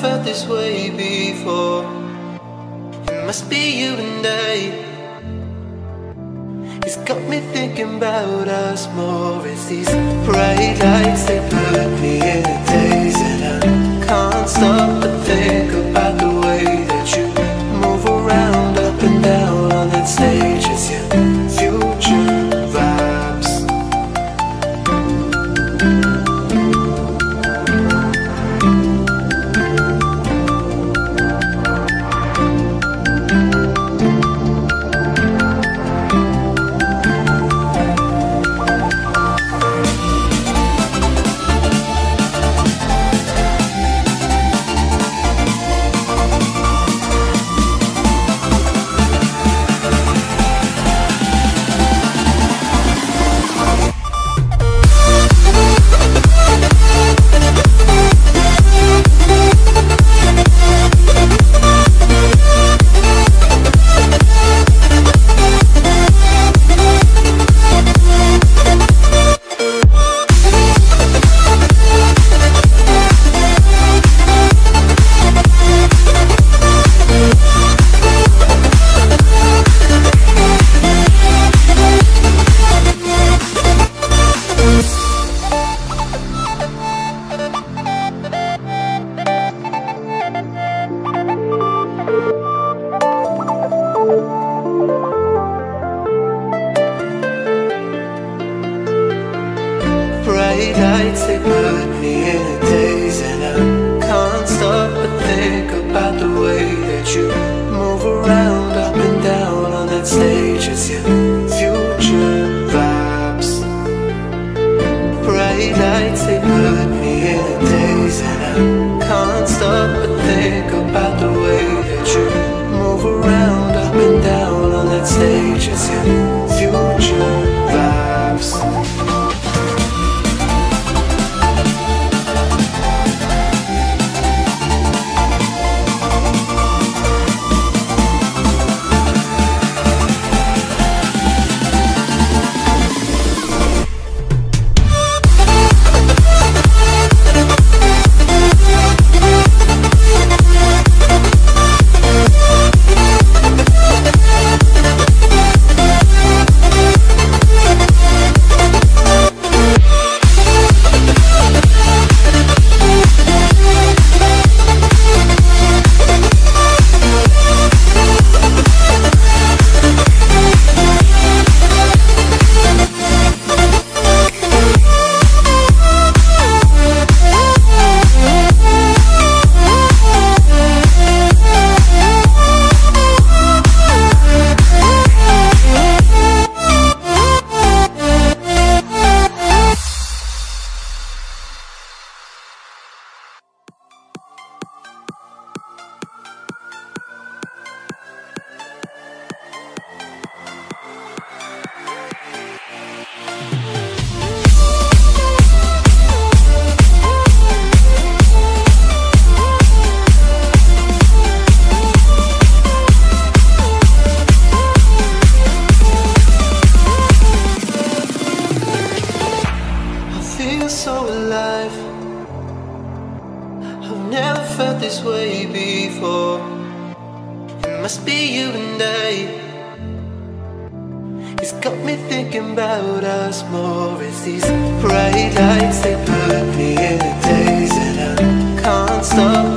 felt this way before. It must be you and I. It's got me thinking about us more. It's these bright lights, they put me in a daze, and I can't stop but think about the way that you move around up and down on that stage. It's your future vibes. Bright lights, they put me in a daze, and I can't stop but think about the way that you move around up and down on that stage. It's your future vibes. Bright lights, they put me in a daze, and I can't stop but think about the way that you move around up and down on that stage. It's your future vibes. So alive, I've never felt this way before. It must be you and I. It's got me thinking about us more. It's these bright lights, they put me in a daze, and I can't stop